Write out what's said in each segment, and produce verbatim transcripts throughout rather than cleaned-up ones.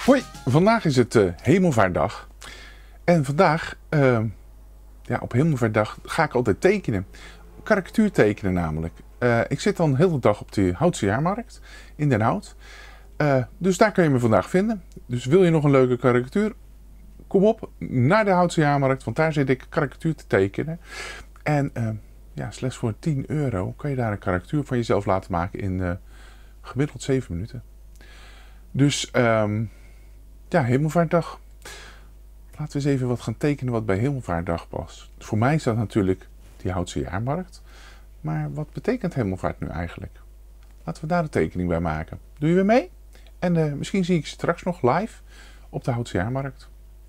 Hoi, vandaag is het uh, Hemelvaartdag. En vandaag, uh, ja, op Hemelvaartdag ga ik altijd tekenen. Karikatuur tekenen namelijk. Uh, ik zit dan heel de dag op de Houtse Jaarmarkt in Den Hout. Uh, dus daar kun je me vandaag vinden. Dus wil je nog een leuke karikatuur? Kom op naar de Houtse Jaarmarkt, want daar zit ik karikatuur te tekenen. En uh, ja, slechts voor tien euro kan je daar een karikatuur van jezelf laten maken in uh, gemiddeld zeven minuten. Dus um, ja, Hemelvaartdag. Laten we eens even wat gaan tekenen wat bij Hemelvaartdag past. Voor mij is dat natuurlijk die Houtse Jaarmarkt. Maar wat betekent Hemelvaart nu eigenlijk? Laten we daar een tekening bij maken. Doe je weer mee? En uh, misschien zie ik je straks nog live op de Houtse Jaarmarkt.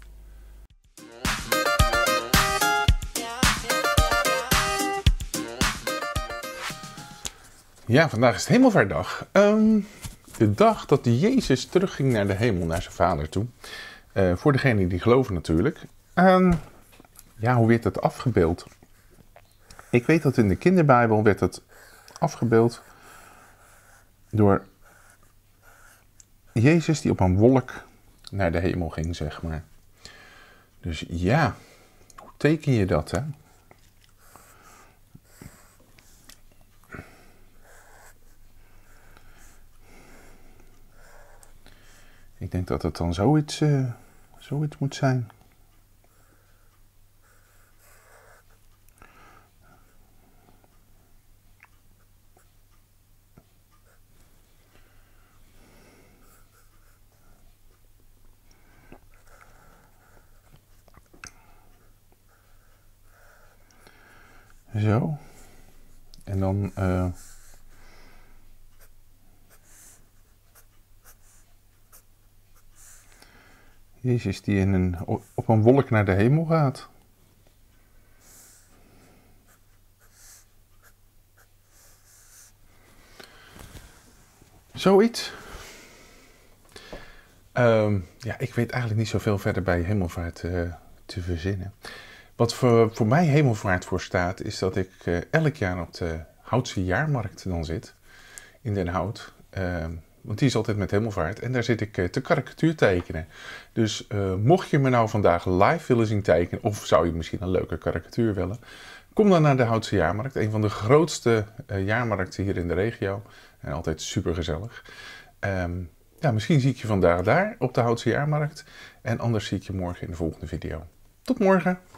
Ja, vandaag is het Hemelvaartdag. Um, de dag dat Jezus terugging naar de hemel, naar zijn vader toe. Uh, voor degenen die geloven natuurlijk. Um, ja, hoe werd dat afgebeeld? Ik weet dat in de kinderbijbel werd het afgebeeld door Jezus die op een wolk naar de hemel ging, zeg maar. Dus ja, hoe teken je dat, hè? Ik denk dat het dan zoiets, uh, zoiets moet zijn. Zo. En dan... Uh, Jezus die in een, op een wolk naar de hemel gaat. Zoiets. Um, ja, ik weet eigenlijk niet zoveel verder bij hemelvaart uh, te verzinnen. Wat voor, voor mij hemelvaart voor staat, is dat ik uh, elk jaar op de Houtse Jaarmarkt dan zit. In Den Hout. Uh, Want die is altijd met hemelvaart. En daar zit ik uh, te karikatuur tekenen. Dus uh, mocht je me nou vandaag live willen zien tekenen. Of zou je misschien een leuke karikatuur willen. Kom dan naar de Houtse Jaarmarkt. Een van de grootste uh, jaarmarkten hier in de regio. En altijd super gezellig. Um, ja, misschien zie ik je vandaag daar op de Houtse Jaarmarkt. En anders zie ik je morgen in de volgende video. Tot morgen!